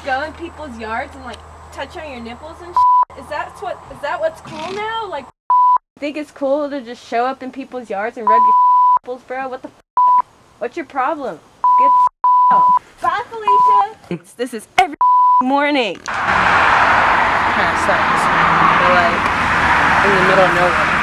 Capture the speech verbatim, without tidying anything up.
go in people's yards and like touch on your nipples and shit? Is that what? Is that what's cool now? Like, you think it's cool to just show up in people's yards and rub your nipples, bro? What the? F What's your problem? Get the out. Bye, Felicia. It's, this is every morning. Kind of sucks. We're like in the middle of nowhere.